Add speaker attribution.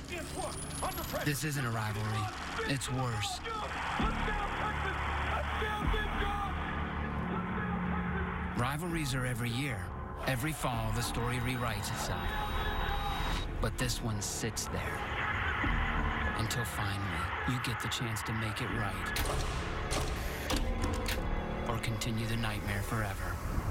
Speaker 1: This isn't a rivalry. It's worse. Rivalries are every year. Every fall, the story rewrites itself. But this one sits there. Until finally, you get the chance to make it right. Or continue the nightmare forever.